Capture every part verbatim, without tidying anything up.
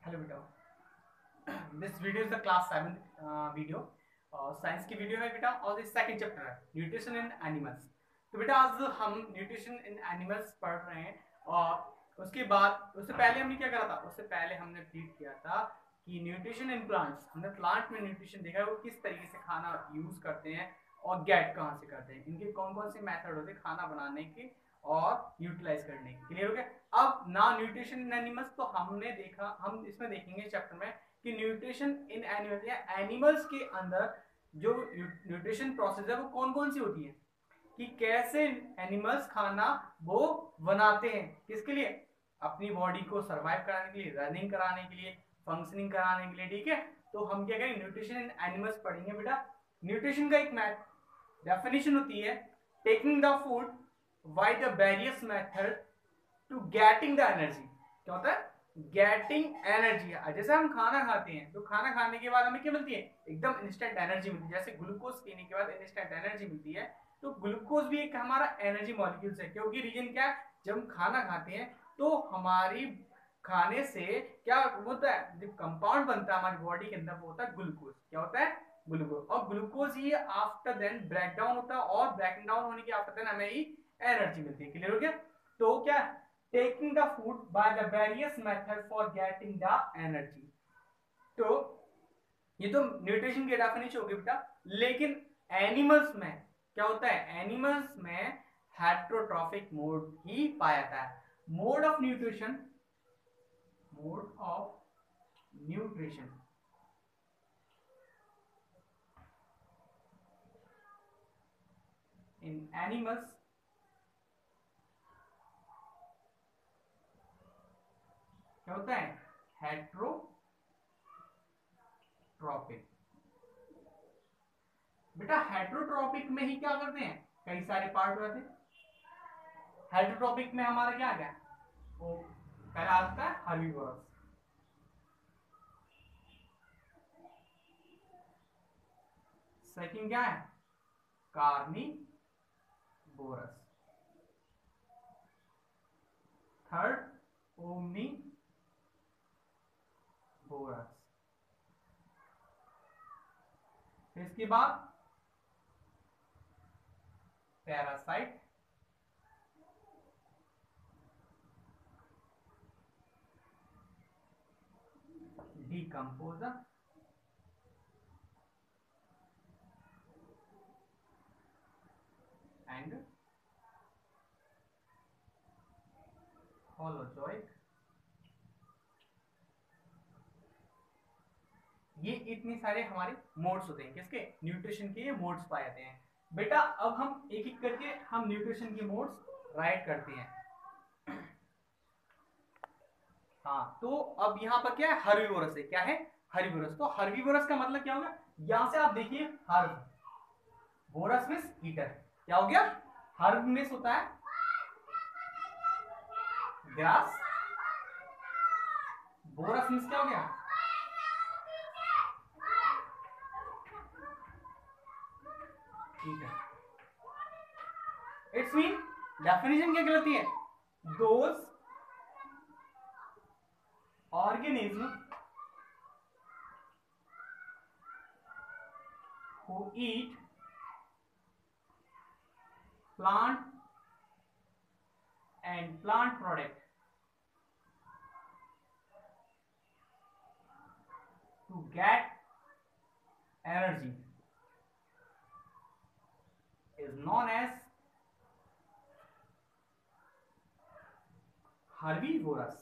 Hello बेटा, this video is the class seven video और science की वीडियो है बेटा। और इस सेकंड चैप्टर है न्यूट्रिशन इन एनिमल्स। तो बेटा आज हम न्यूट्रिशन इन एनिमल्स पढ़ रहे हैं। और उसके बाद उससे पहले हमने क्या करा था, उससे पहले हमने ट्रीट किया था कि न्यूट्रिशन इन प्लांट्स। हमने प्लांट में न्यूट्रिशन देखा है, वो किस तरीके से खाना यूज करते हैं और गेट कहाँ से करते हैं, इनके कौन कौन से मेथड होते हैं खाना बनाने के और यूटिलाइज करने के। क्लियर हो गया? अब ना न्यूट्रिशन इन एनिमल्स तो हमने देखा, हम इसमें देखेंगे चैप्टर में कि न्यूट्रिशन इन एनिमल्स या एनिमल्स के अंदर जो न्यूट्रिशन प्रोसेस है वो कौन कौन सी होती है, कि कैसे एनिमल्स खाना वो बनाते हैं, किसके लिए, अपनी बॉडी को सर्वाइव कराने के लिए, रनिंग कराने के लिए, फंक्शनिंग कराने के लिए। ठीक है, तो हम क्या करेंगे, न्यूट्रिशन इन एनिमल्स पढ़ेंगे बेटा। न्यूट्रिशन का एक मैथ डेफिनेशन होती है, taking the food by the various method to getting the energy. क्या होता है? Getting energy. जैसे हम खाना खाते हैं तो खाना खाने के बाद हमें क्या मिलती है, एकदम इंस्टेंट एनर्जी मिलती है। जैसे ग्लूकोज पीने के बाद इंस्टेंट एनर्जी मिलती है, तो ग्लूकोज भी एक हमारा एनर्जी मॉलिक्यूल्स है। क्योंकि रीजन क्या है, जब हम खाना खाते हैं तो हमारी खाने से क्या होता है, जब कंपाउंड बनता है हमारी बॉडी के अंदर वो होता है ग्लूकोज। क्या होता है? ग्लूकोज। और ग्लूकोज ही आफ्टर देन ब्रेक डाउन होता है, और ब्रेक डाउन होने के आफ्टर देन हमें ही एनर्जी मिलती है। क्लियर हो गया? तो क्या, taking the food by the various method for getting the energy। तो ये तो न्यूट्रिशन की डेफिनेशन होगी बेटा। लेकिन एनिमल्स में क्या होता है, एनिमल्स में हेट्रोट्रॉफिक मोड ही पाया जाता है। Mode of nutrition, mode of nutrition in animals क्या होता है, हेट्रोट्रॉपिक। बेटा हेट्रोट्रॉपिक में ही क्या करते हैं, कई सारे पार्ट होते हैं। हेट्रोट्रॉपिक में हमारा क्या क्या, वो पहला आता है हर्बीवोरस, सेकंड क्या है, कार्निवोरस, थर्ड ओमनीवोरस, इसके बाद पैरासाइट, डिकम्पोजर, एंड होलोजोइक। ये इतने सारे हमारे मोड्स होते हैं, किसके, न्यूट्रिशन के ये मोड्स पाए जाते हैं। बेटा अब हम एक एक करके हम न्यूट्रिशन के मोड्स राइट करते हैं। हाँ, तो अब यहाँ पर क्या है, हर्बीवोरस है। क्या है? हर्बीवोरस। तो हर्बीवोरस का मतलब क्या होगा, यहां से आप देखिए, हर्ब, वोरस मींस ईटर। क्या हो गया, हर्ब मींस होता है ग्रास, वोरस मींस क्या हो गया, ईटर। इट्स मीन डेफिनेशन क्या कहलाती है, those organism who eat plant and plant product to get energy is known as herbivorous।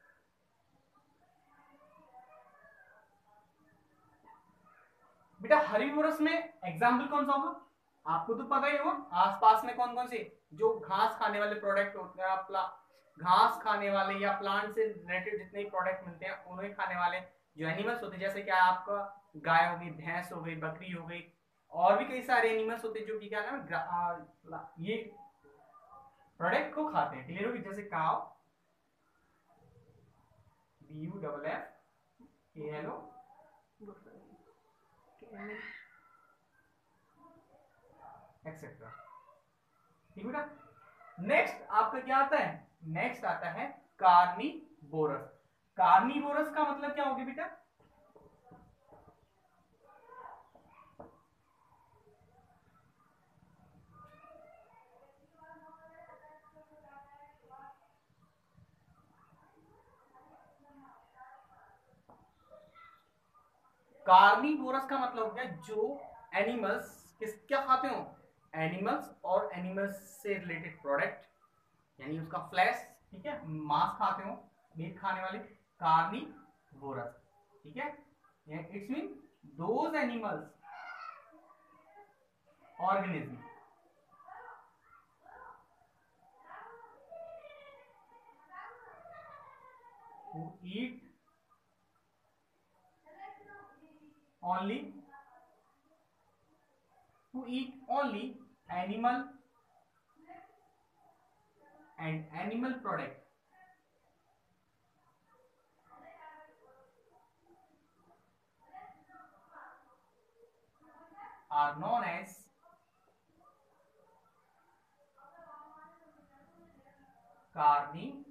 बेटा हर्बीवोरस में एग्जाम्पल कौन सा होगा, आपको तो पता ही होगा, आसपास में कौन कौन से जो घास खाने वाले प्रोडक्ट होते हैं, घास खाने वाले या प्लांट से रिलेटेड जितने प्रोडक्ट मिलते हैं उन्हें खाने वाले जो एनिमल्स होते हैं, जैसे कि आपका गाय हो गई, भैंस हो गई, बकरी हो गई, और भी कई सारे एनिमल्स होते हैं जो कि क्या नाम है, ये प्रोडक्ट को खाते हैं। क्लियर होगी? जैसे cow, B U double F के एल ओ, एक्सेट्रा। ठीक बेटा। नेक्स्ट आपका क्या आता है, नेक्स्ट आता है कार्निवोरस। कार्निवोरस का मतलब क्या हो गया बेटा? कार्निवोरस का मतलब हो गया जो एनिमल्स किस क्या खाते हो, एनिमल्स और एनिमल्स से रिलेटेड प्रोडक्ट, यानी उसका फ्लैश, ठीक है, मांस खाते हो, मीट खाने वाले, कार्निवोरस, ठीक है। It's mean those animals organism who eat only who eat only animal and animal product are known as carnivorous.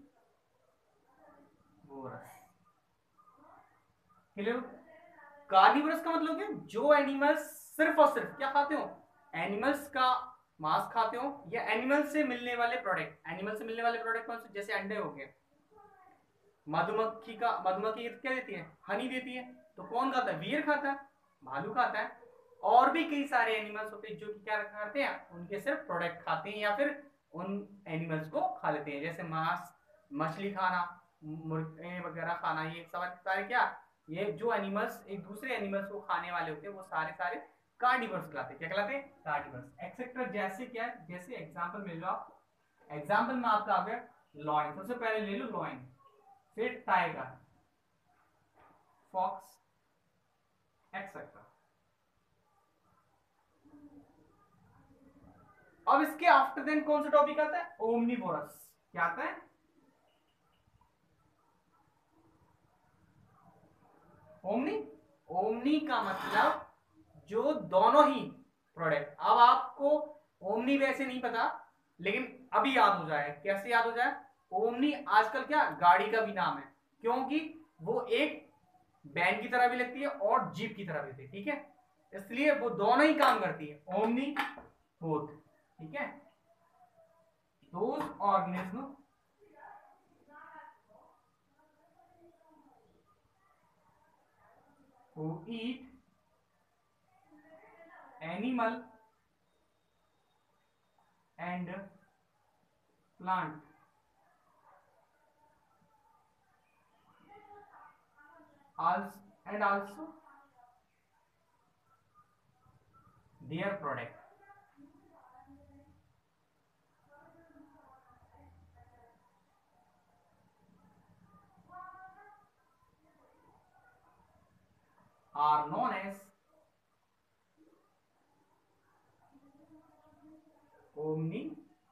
Clear? Carnivorous का मतलब क्या, जो एनिमल्स सिर्फ और सिर्फ क्या खाते हो, एनिमल्स का मांस खाते हो, या एनिमल से मिलने वाले प्रोडक्ट। एनिमल से मिलने वाले प्रोडक्ट कौन से, जैसे अंडे हो गए, मधुमक्खी का, मधुमक्खी क्या देती है, हनी देती है, तो कौन खाता है, वियर खाता है, भालू खाता है। और भी कई सारे एनिमल्स होते हैं जो कि क्या करते हैं, उनके सिर्फ प्रोडक्ट खाते हैं या फिर उन एनिमल्स को खा लेते हैं, जैसे मांस, मछली खाना, मुर्गे वगैरह खाना, ये सब सारे क्या, ये जो एनिमल्स एक दूसरे एनिमल्स को खाने वाले होते हैं वो सारे सारे कार्निवर्स कहलाते हैं। क्या कहलाते हैं, कार्निवर्स एक्सेट्रा। जैसे क्या, जैसे एग्जांपल मिल लो आप, एग्जांपल में आपका आ गया लॉइन, सबसे पहले ले लो लॉइन, फिर टाइगर, फॉक्स एक्सेट्रा। अब इसके आफ्टर देन कौन सा टॉपिक आता है, ओमनीवोरस। क्या आता है, ओमनी। ओमनी का मतलब जो दोनों ही प्रोडक्ट। अब आपको ओमनी वैसे नहीं पता, लेकिन अभी याद हो जाए। कैसे याद हो जाए, ओमनी आजकल क्या गाड़ी का भी नाम है, क्योंकि वो एक बैन की तरह भी लगती है और जीप की तरह भी लगती है, ठीक है, इसलिए वो दोनों ही काम करती है, ओमनी बोथ, ठीक है। Those organism who eat animal and plant also, and also their product are known as omni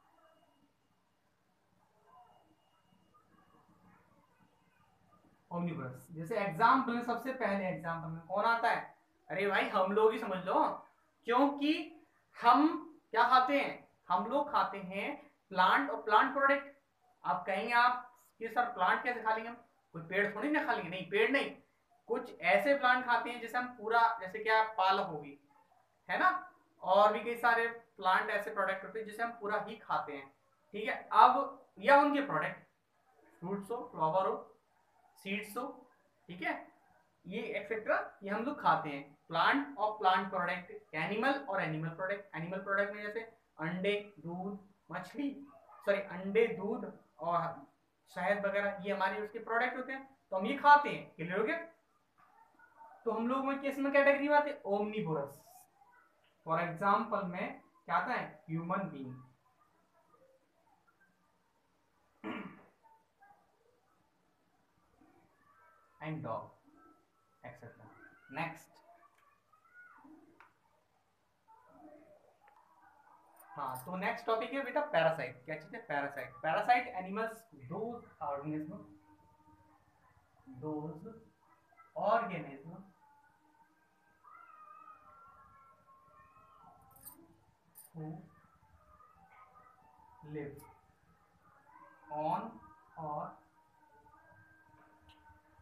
omnivorous. जैसे एग्जाम्पल में, सबसे पहले एग्जाम्पल में कौन आता है, अरे भाई हम लोग ही समझ लो, क्योंकि हम क्या खाते हैं, हम लोग खाते हैं प्लांट और प्लांट प्रोडक्ट। आप कहेंगे आप कि सर प्लांट कैसे खा लेंगे हम, कोई पेड़ थोड़ी ना खा लेंगे, नहीं पेड़ नहीं, कुछ ऐसे प्लांट खाते हैं जैसे हम पूरा, जैसे क्या पालक होगी, है ना, और भी कई सारे प्लांट ऐसे प्रोडक्ट होते हैं जिसे हम पूरा ही खाते हैं, ठीक है। अब या उनके प्रोडक्ट, फ्रूट्स हो, फ्लावर हो, सीड्स हो, ठीक है, ये एक्सेट्रा, ये हम लोग खाते हैं। प्लांट और प्लांट प्रोडक्ट, एनिमल और एनिमल प्रोडक्ट। एनिमल प्रोडक्ट में जैसे अंडे, दूध, मछली, सॉरी अंडे, दूध और शहद वगैरह, ये हमारे उसके प्रोडक्ट होते हैं, तो हम ये खाते हैं। क्लियर हो गया? तो हम लोग में किस में कैटेगरी में आते हैं, ओमनीवोरस। फॉर एग्जाम्पल में क्या आता है, human being and dog etcetera. Next, हाँ, तो नेक्स्ट टॉपिक है बेटा पैरासाइट। क्या चीज है, parasite. Parasite animals, those organism, those organism who live on or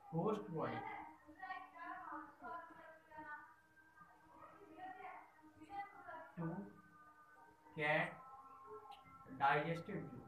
host body to get digested juice.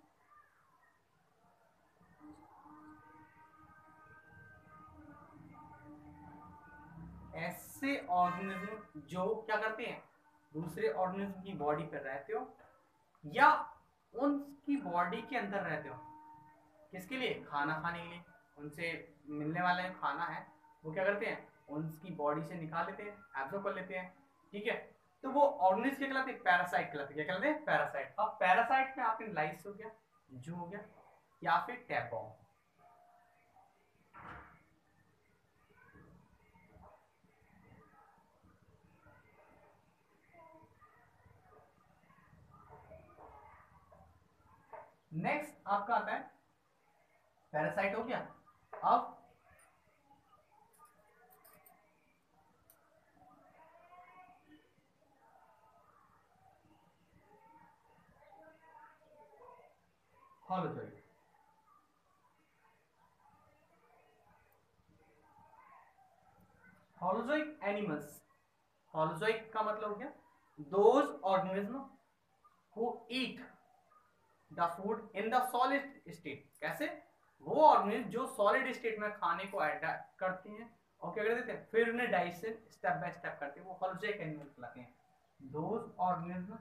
ऐसे ऑर्गेनिज्म जो क्या करते हैं, दूसरे ऑर्गेनिज्म की बॉडी पर रहते हो या उनकी बॉडी के अंदर रहते हो, किसके लिए, खाना खाने के लिए, उनसे मिलने वाला जो खाना है वो क्या करते हैं, उनकी बॉडी से निकाल लेते हैं, एब्जॉर्ब कर लेते हैं, ठीक है। तो वो ऑर्गेनिज्म क्या कहलाते हैं, पैरासाइट कहलाते हैं। क्या कहलाते हैं, पैरासाइट। अब पैरासाइट में आपके लाइस हो गया, जू हो गया, या फिर टैपवॉर्म। नेक्स्ट आपका आता है, पैरासाइट हो गया। अब हॉलोजोइक। हॉलोजोइक एनिमल्स, हॉलोजोइक का मतलब हो गया those organism who eat the food in the solid state. कैसे, वो ऑर्गेनिज्म जो सॉलिड स्टेट में खाने को अडैप्ट करती हैं और क्या कर देते हैं, फिर उन्हें डाइजेशन स्टेप बाय स्टेप करते हैं, वो हॉलोजोइक एनिमल कहलाते हैं। Those organism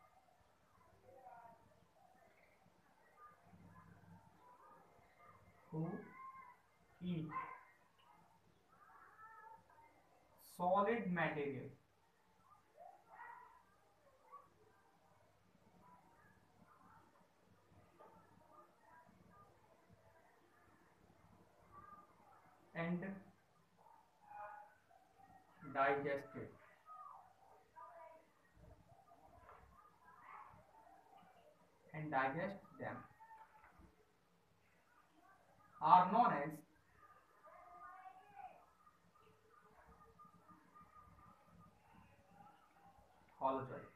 who eat solid material and digested and digest them are known as holozoic।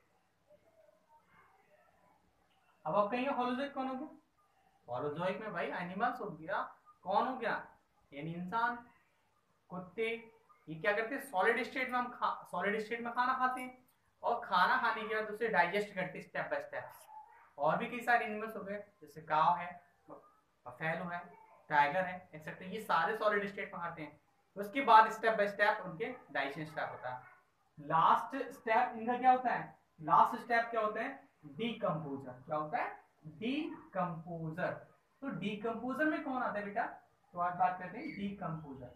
अब आप कहेंगे हॉलोजोइक कौन हो गया, हॉलोजोइक में भाई एनिमल्स हो गया, कौन हो गया, यानी इंसान, कुत्ते, ये क्या करते हैं, सॉलिड स्टेट में हम खा सॉलिड स्टेट में खाना खाते हैं और खाना खाने के बाद उसे डाइजेस्ट करते हैं स्टेप बाय स्टेप। और भी कई सारे एनिमल्स हो गए, जैसे काव है, बफेलो है, टाइगर है, एक्सेट्रा, ये सारे सॉलिड स्टेट में खाते हैं। उसके बाद स्टेप बाय स्टेप उनके डाइजेशन स्टेप होता है। लास्ट स्टेप इनका क्या होता है, लास्ट स्टेप क्या होता है, डीकंपोजर। क्या होता है, डीकंपोजर। तो डीकंपोजर में कौन आता है बेटा, तो आज बात करते हैं decomposer.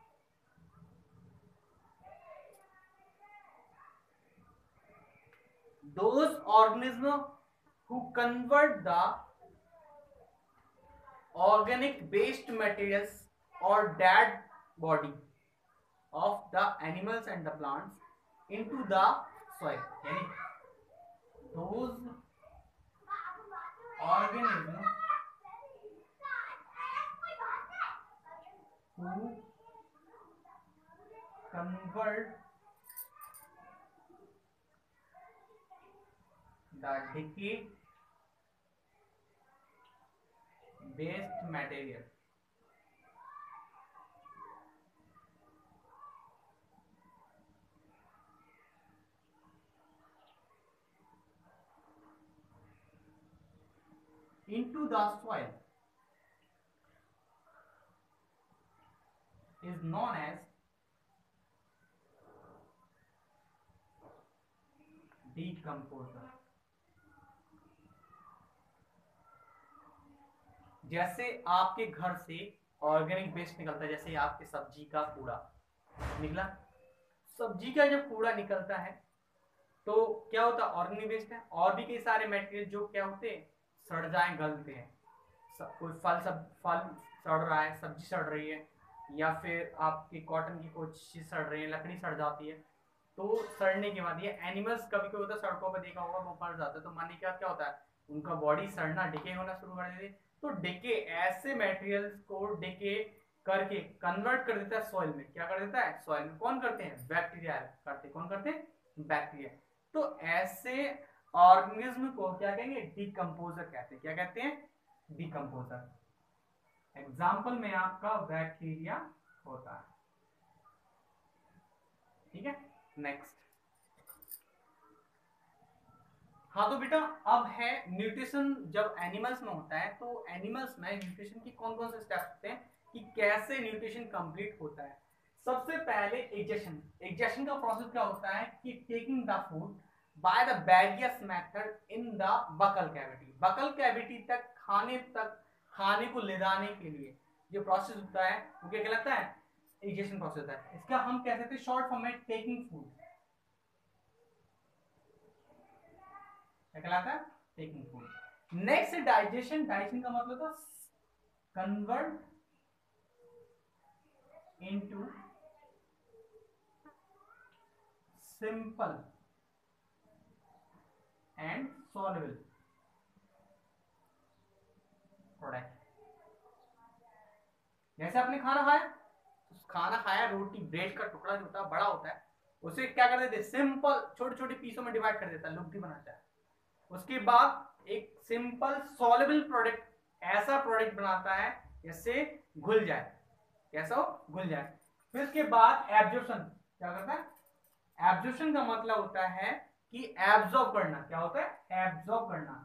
Those organisms who convert the organic waste materials or dead body of the animals and the plants into the soil। यानी those organisms who convert the decayed waste material into the soil is known as decomposer। जैसे आपके घर से organic waste निकलता है, जैसे आपके सब्जी का कूड़ा निकला, सब्जी का जब कूड़ा निकलता है तो क्या होता है, ऑर्गेनिक वेस्ट है। और भी कई सारे मटेरियल जो क्या होते हैं, सड़ जाए, गलते हैं। कोई फल सब फल सड़ रहा है, सब्जी सड़ रही है, या फिर आपकी कॉटन की कुछ चीज सड़ रही है, लकड़ी सड़ जाती है। तो सड़ने के बाद ये एनिमल्स कभी कभी होता है, सड़कों पर देखा होगा, वो मर जाता है। तो मानिए क्या क्या होता है, उनका बॉडी सड़ना, डिके होना शुरू कर देती है। तो डिके, ऐसे मटेरियल्स को डिके करके कन्वर्ट कर देता है सॉइल में। क्या कर देता है, सॉइल में कौन करते हैं, बैक्टीरिया करते हैं। कौन करते हैं, बैक्टीरिया। तो ऐसे ऑर्गेनिज्म को क्या कहेंगे, डिकम्पोजर कहते हैं। क्या कहते हैं, डिकम्पोजर। एग्जाम्पल में आपका बैक्टीरिया होता है। ठीक है, नेक्स्ट। हाँ तो बेटा अब है न्यूट्रिशन। जब एनिमल्स में होता है तो एनिमल्स में न्यूट्रिशन की कौन कौन से स्टेप्स होते हैं कि कैसे न्यूट्रिशन कंप्लीट होता है। सबसे पहले एग्जेशन। एग्जेशन का प्रोसेस क्या होता है कि taking the food by the various method in the buccal cavity. Buccal cavity तक खाने तक खाने को ले जाने के लिए जो प्रोसेस होता है वो क्या कहलाता है, एग्जेशन प्रोसेस होता है। इसका हम कह सकते हैं शॉर्ट फॉर्म में टेकिंग फूड कहलाता है, taking food. Next digestion. Digestion का मतलब था convert into simple and soluble product. जैसे आपने खाना खाया, खाना खाया, रोटी ब्रेड का टुकड़ा जो होता है बड़ा होता है, उसे क्या कर देते, सिंपल छोटे छोटे पीसों में डिवाइड कर देता है, लुगदी बनाता है। उसके बाद एक सिंपल सॉल्युबल प्रोडक्ट, ऐसा प्रोडक्ट बनाता है जिससे घुल जाए, कैसा हो, घुल जाए। फिर उसके बाद एब्जॉर्प्शन क्या करता है, एब्जॉर्प्शन का मतलब होता है कि एब्जॉर्ब करना। क्या होता है, एब्जॉर्ब करना।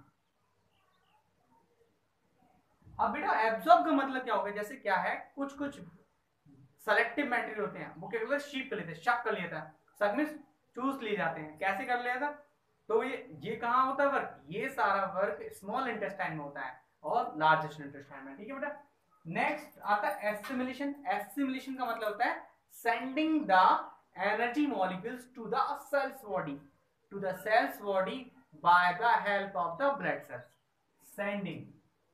अब बेटा एब्जॉर्ब का मतलब क्या होगा, जैसे क्या है, कुछ कुछ सेलेक्टिव मटेरियल होते हैं वो क्या करते हैं, शीप कर लेते हैं, शक कर लेता है, शक में चूस लिए जाते हैं। कैसे कर लिया था, तो ये ये कहाँ होता है वर्क, ये सारा वर्क स्मॉल इंटेस्टाइन में होता है और लार्जेस्ट इंटेस्टाइन में। ठीक है बेटा। नेक्स्ट आता है एसिमिलेशन। एसिमिलेशन का मतलब होता है sending the energy molecules to the cells body, to the cells body by the help of the blood cells. Sending,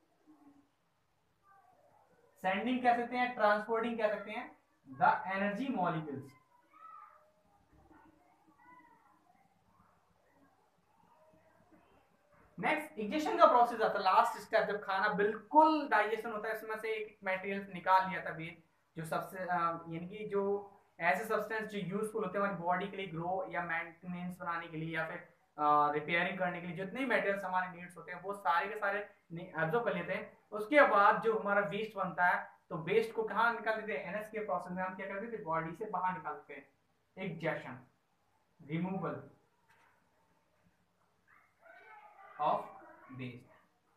sending कह सकते हैं, ट्रांसपोर्टिंग कह सकते हैं the energy molecules. Next ejection का प्रोसेस आता है, लास्ट स्टेप, जब खाना बिल्कुल डाइजेशन होता है, इसमें से एक मटेरियल निकाल लिया था भी, जो सबसे यानी कि जो ऐसे सब्सटेंस जो यूजफुल होते हैं हमारी बॉडी के लिए, ग्रो या मेंटेनेंस बनाने के लिए या फिर रिपेयरिंग करने के लिए, जितने मटेरियल्स हमारे नीड्स होते हैं वो सारे के सारे एब्जॉर्ब कर लेते हैं। उसके बाद जो हमारा वेस्ट बनता है, तो वेस्ट को कहाँ निकाल देते हैं, एनएस के प्रोसेस में हम क्या करते थे, बॉडी से बाहर निकालते हैं, ejection, removal of waste.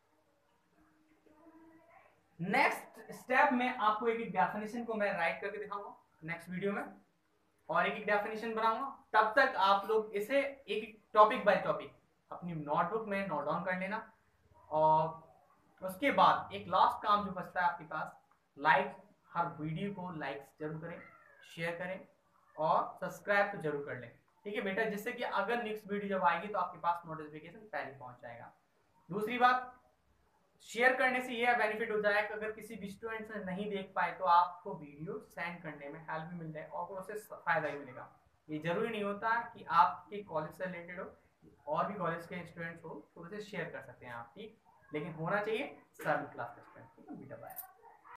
Next step में आपको एक एक डेफिनेशन को मैं राइट करके दिखाऊंगा नेक्स्ट वीडियो में, और एक एक डेफिनेशन बनाऊंगा। तब तक आप लोग इसे एक टॉपिक बाय टॉपिक अपनी नोटबुक में नोट डाउन कर लेना। और उसके बाद एक लास्ट काम जो बचता है आपके पास, लाइक, हर वीडियो को लाइक जरूर करें, शेयर करें और सब्सक्राइब तो जरूर कर लें। ठीक है बेटा, जिससे कि अगर नेक्स्ट वीडियो जब आएगी तो आपके पास नोटिफिकेशन पहले पहुंच जाएगा। दूसरी बात, शेयर करने से यह बेनिफिट हो जाए कि अगर किसी भी स्टूडेंट ने नहीं देख पाए तो आपको वीडियो सेंड करने में हेल्प भी मिल जाए और उसे फायदा भी मिलेगा। ये जरूरी नहीं होता कि आपके कॉलेज से रिलेटेड हो, और भी कॉलेज के स्टूडेंट्स हो तो उसे शेयर कर सकते हैं आप, ठीक, लेकिन होना चाहिए सर्व क्लास का स्टूडेंट। ठीक है बेटा, बाय।